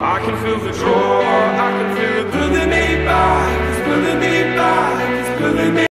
I can feel the draw, I can feel it pulling me back. It's pulling me back, it's pulling me